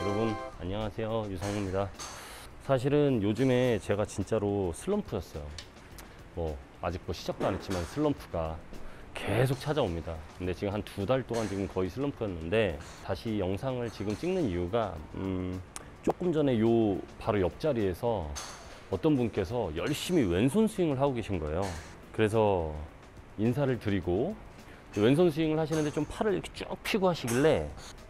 여러분 안녕하세요, 유상무입니다. 사실은 요즘에 제가 진짜로 슬럼프였어요. 아직 시작도 안 했지만 슬럼프가 계속 찾아옵니다. 근데 지금 한 2달 동안 지금 거의 슬럼프였는데, 다시 영상을 지금 찍는 이유가 조금 전에 바로 옆자리에서 어떤 분께서 열심히 왼손 스윙을 하고 계신 거예요. 그래서 인사를 드리고, 왼손 스윙을 하시는데 좀 팔을 이렇게 쭉 펴고 하시길래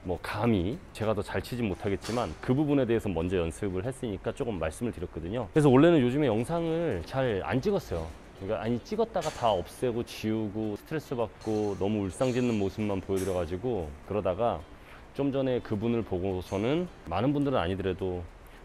감히 제가 더 잘 치진 못하겠지만 그 부분에 대해서 먼저 연습을 했으니까 조금 말씀을 드렸거든요. 그래서 원래는 요즘에 영상을 잘 안 찍었어요. 그러니까 찍었다가 다 없애고 지우고 스트레스 받고 너무 울상짓는 모습만 보여드려 가지고, 그러다가 좀 전에 그분을 보고서는 많은 분들은 아니더라도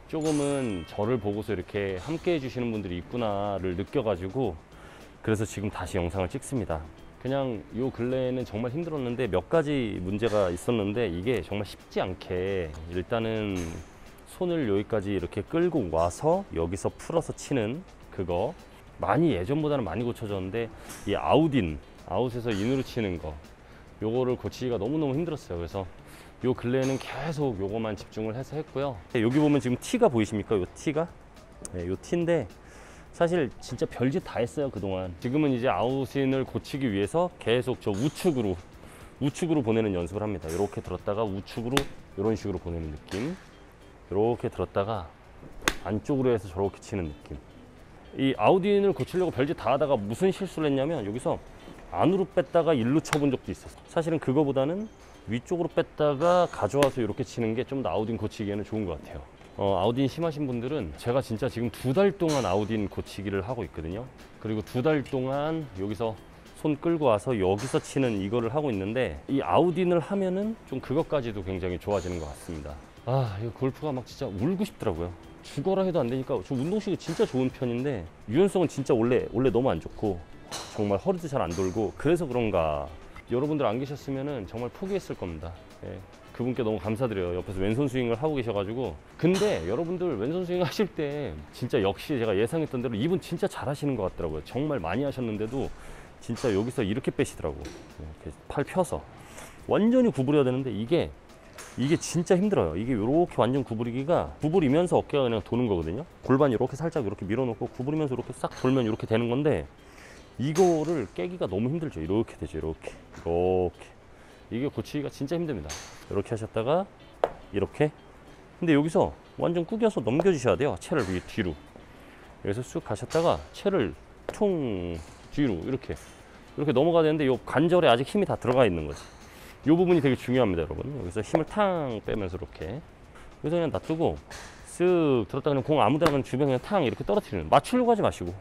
조금은 저를 보고서 이렇게 함께 해주시는 분들이 있구나를 느껴가지고, 그래서 지금 다시 영상을 찍습니다. 그냥 요 근래에는 정말 힘들었는데 몇 가지 문제가 있었는데, 이게 정말 쉽지 않게 일단은 손을 여기까지 이렇게 끌고 와서 여기서 풀어서 치는 그거 많이, 예전보다는 많이 고쳐졌는데, 이 아웃에서 인으로 치는 거, 요거를 고치기가 너무너무 힘들었어요. 그래서 요 근래에는 계속 요거만 집중을 해서 했고요. 여기 보면 지금 티가 보이십니까? 요 티가? 네, 요 티인데 사실 진짜 별짓 다 했어요, 그동안. 지금은 이제 아웃인을 고치기 위해서 계속 저 우측으로 보내는 연습을 합니다. 이렇게 들었다가 우측으로 이런 식으로 보내는 느낌, 이렇게 들었다가 안쪽으로 해서 저렇게 치는 느낌. 이 아웃인을 고치려고 별짓 다 하다가 무슨 실수를 했냐면, 여기서 안으로 뺐다가 일로 쳐본 적도 있었어요. 사실은 그거보다는 위쪽으로 뺐다가 가져와서 이렇게 치는 게 좀 더 아웃인 고치기에는 좋은 것 같아요. 아웃인 심하신 분들은, 제가 진짜 지금 2달 동안 아웃인 고치기를 하고 있거든요. 그리고 2달 동안 여기서 손 끌고 와서 여기서 치는 이거를 하고 있는데, 이 아웃인을 하면은 좀 그것까지도 굉장히 좋아지는 것 같습니다. 이거 골프가 막 진짜 울고 싶더라고요. 죽어라 해도 안 되니까. 저 운동신이 진짜 좋은 편인데 유연성은 진짜 원래 너무 안 좋고, 정말 허리도 잘 안 돌고, 그래서 그런가 여러분들 안 계셨으면은 정말 포기했을 겁니다. 예. 그분께 너무 감사드려요. 옆에서 왼손 스윙을 하고 계셔가지고. 근데 여러분들 왼손 스윙 하실 때 진짜 역시 제가 예상했던 대로 이분 진짜 잘 하시는 것 같더라고요. 정말 많이 하셨는데도 진짜 여기서 이렇게 빼시더라고. 이렇게 팔 펴서 완전히 구부려야 되는데, 이게 진짜 힘들어요. 이게 이렇게 완전 구부리면서 어깨가 그냥 도는 거거든요. 골반이 이렇게 살짝 이렇게 밀어놓고 구부리면서 이렇게 싹 돌면 이렇게 되는 건데, 이거를 깨기가 너무 힘들죠. 이렇게 되죠. 이렇게 이게 고치기가 진짜 힘듭니다. 이렇게 하셨다가 이렇게. 근데 여기서 완전 구겨서 넘겨주셔야 돼요. 채를 뒤로. 여기서 쑥 가셨다가 채를 총 뒤로 이렇게 넘어가야 되는데, 이 관절에 아직 힘이 다 들어가 있는 거지. 이 부분이 되게 중요합니다, 여러분. 여기서 힘을 탕 빼면서 이렇게. 여기서 그냥 놔두고 쓱 들었다 그냥 공 아무데나 그냥 주변에 그냥 탕 이렇게 떨어뜨리는. 맞추려고 하지 마시고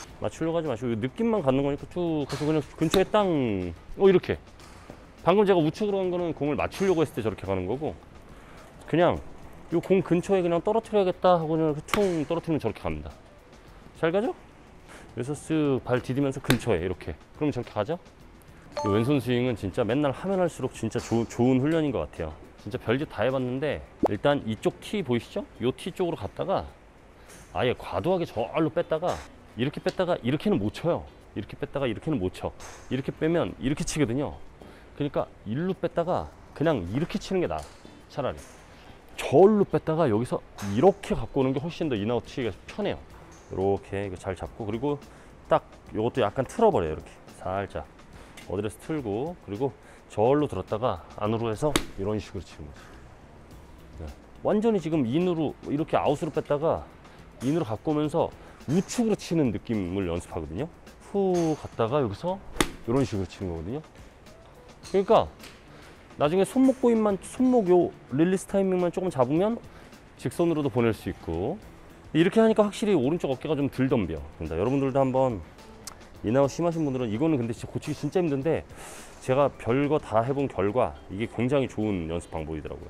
느낌만 갖는 거니까 쭉 가서 그냥 근처에 땅 이렇게. 방금 제가 우측으로 간 거는 공을 맞추려고 했을 때 저렇게 가는 거고, 그냥 이 공 근처에 그냥 떨어뜨려야겠다 하고 그냥 퉁 떨어뜨리면 저렇게 갑니다. 잘 가죠? 그래서 쓱 발 디디면서 근처에 이렇게. 그러면 저렇게 가죠? 이 왼손 스윙은 진짜 맨날 하면 할수록 진짜 좋은 훈련인 것 같아요. 진짜 별짓 다 해봤는데, 일단 이쪽 티 보이시죠? 이 티 쪽으로 갔다가 아예 과도하게 저알로 뺐다가 이렇게 뺐다가 이렇게는 못 쳐요. 이렇게 뺐다가 이렇게는 못 쳐. 이렇게 빼면 이렇게 치거든요. 그러니까 일로 뺐다가 그냥 이렇게 치는 게 나아. 차라리 저울로 뺐다가 여기서 이렇게 갖고 오는 게 훨씬 더 인아웃 치기가 편해요. 이렇게 이거 잘 잡고, 그리고 딱 이것도 약간 틀어버려요. 이렇게 살짝 어디에서 틀고, 그리고 저울로 들었다가 안으로 해서 이런 식으로 치는 거죠. 네. 완전히 지금 인으로 이렇게 아웃으로 뺐다가 인으로 갖고 오면서 우측으로 치는 느낌을 연습하거든요. 후 갔다가 여기서 이런 식으로 치는 거거든요. 그러니까 나중에 손목 요 릴리스 타이밍만 조금 잡으면 직선으로도 보낼 수 있고, 이렇게 하니까 확실히 오른쪽 어깨가 좀 덜 덤벼. 그러니까 여러분들도 한번, 인아웃 심하신 분들은, 이거는 근데 진짜 고치기 진짜 힘든데 제가 별거 다 해본 결과 이게 굉장히 좋은 연습 방법이더라고요.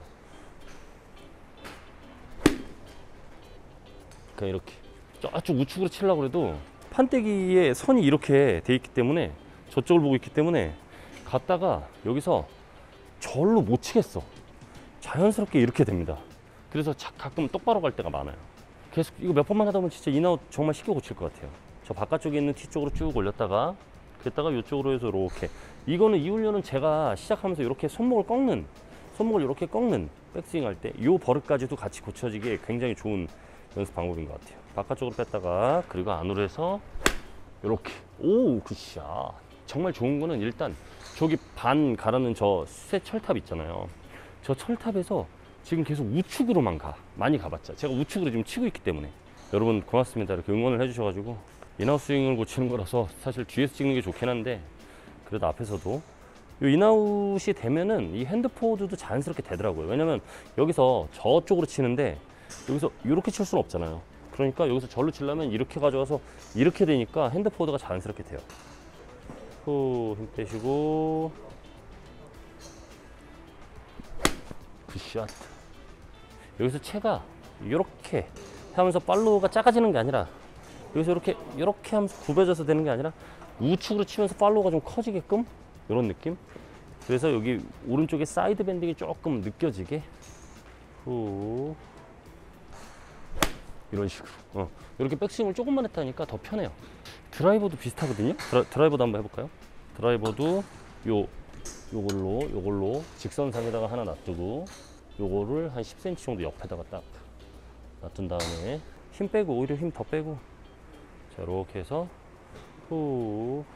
그러니까 이렇게 저쪽 우측으로 치려고 해도 판때기에 선이 이렇게 돼 있기 때문에, 저쪽을 보고 있기 때문에 갔다가 여기서 절로 못 치겠어. 자연스럽게 이렇게 됩니다. 그래서 가끔 똑바로 갈 때가 많아요. 계속 이거 몇 번만 하다 보면 진짜 인아웃 정말 쉽게 고칠 것 같아요. 저 바깥쪽에 있는 티 쪽으로 쭉 올렸다가 그랬다가 이쪽으로 해서 이렇게. 이거는, 이 훈련은 제가 시작하면서 이렇게 손목을 이렇게 꺾는 백스윙 할 때 이 버릇까지도 같이 고쳐지기에 굉장히 좋은 연습 방법인 것 같아요. 바깥쪽으로 뺐다가 그리고 안으로 해서 이렇게. 오, 굿샷. 정말 좋은 거는 일단 저기 반 가라는 저 쇠 철탑 있잖아요. 저 철탑에서 지금 계속 우측으로만 많이 가봤자 제가 우측으로 지금 치고 있기 때문에. 여러분 고맙습니다. 이렇게 응원을 해주셔가지고. 인아웃 스윙을 고치는 거라서 사실 뒤에서 찍는 게 좋긴 한데 그래도 앞에서도 이 인아웃이 되면은 이 핸드 포워드도 자연스럽게 되더라고요. 왜냐면 여기서 저쪽으로 치는데 여기서 이렇게 칠 수는 없잖아요. 그러니까 여기서 절로 치려면 이렇게 가져가서 이렇게 되니까 핸드 포워드가 자연스럽게 돼요. 후, 힘 빼시고 굿샷. 여기서 채가 이렇게 하면서 팔로우가 작아지는 게 아니라 여기서 이렇게 하면서 굽어져서 되는 게 아니라 우측으로 치면서 팔로우가 좀 커지게끔 이런 느낌. 그래서 여기 오른쪽에 사이드 밴딩이 조금 느껴지게 후 이런 식으로 이렇게 백스윙을 조금만 했다니까 더 편해요. 드라이버도 비슷하거든요. 드라이버도 한번 해볼까요? 드라이버도 요걸로 직선상에다가 하나 놔두고 요거를 한 10cm 정도 옆에다가 딱 놔둔 다음에 힘 빼고 오히려 힘 더 빼고 자 이렇게 해서 후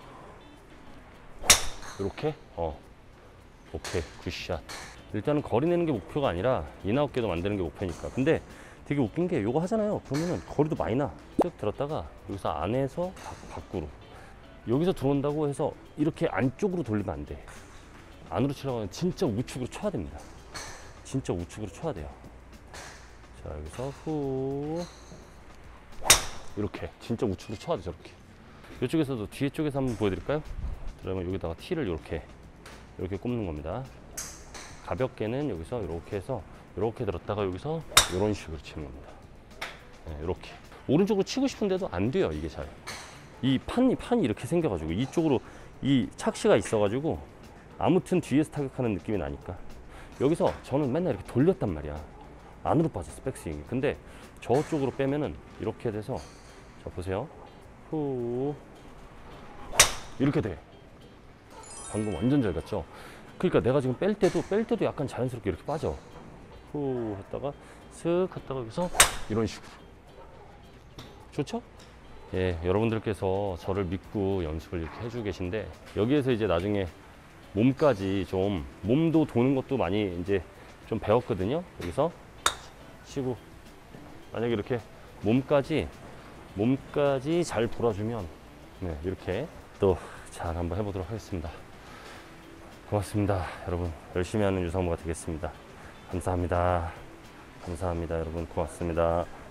이렇게 오케이 굿샷. 일단은 거리 내는 게 목표가 아니라 인아웃계도 만드는 게 목표니까. 근데 되게 웃긴 게 요거 하잖아요. 그러면은 거리도 많이 나. 쓱 들었다가 여기서 안에서 밖으로 여기서 들어온다고 해서 이렇게 안쪽으로 돌리면 안 돼. 안으로 치려고 하면 진짜 우측으로 쳐야 됩니다. 진짜 우측으로 쳐야 돼요. 자 여기서 후 이렇게 진짜 우측으로 쳐야 돼. 저렇게 이쪽에서도 뒤에 쪽에서 한번 보여드릴까요? 그러면 여기다가 티를 이렇게 꼽는 겁니다. 가볍게는 여기서 이렇게 해서 이렇게 들었다가 여기서 이런 식으로 치는 겁니다. 네, 이렇게 오른쪽으로 치고 싶은데도 안 돼요. 이게 잘 이 판이 이렇게 생겨가지고 이쪽으로 이 착시가 있어가지고 아무튼 뒤에서 타격하는 느낌이 나니까 여기서 저는 맨날 이렇게 돌렸단 말이야. 안으로 빠졌어 백스윙이. 근데 저쪽으로 빼면은 이렇게 돼서 자 보세요. 후 이렇게 돼. 방금 완전 잘 갔죠. 그러니까 내가 지금 뺄 때도 약간 자연스럽게 이렇게 빠져. 후 했다가 슥 했다가 여기서 이런 식으로. 좋죠? 예, 여러분들께서 저를 믿고 연습을 이렇게 해주고 계신데 여기에서 이제 나중에 몸까지 좀 몸도 도는 것도 많이 이제 좀 배웠거든요. 여기서 치고 만약에 이렇게 몸까지 잘 돌아주면 네, 이렇게 또 잘 한번 해보도록 하겠습니다. 고맙습니다. 여러분 열심히 하는 유상무가 되겠습니다. 감사합니다. 감사합니다. 여러분 고맙습니다.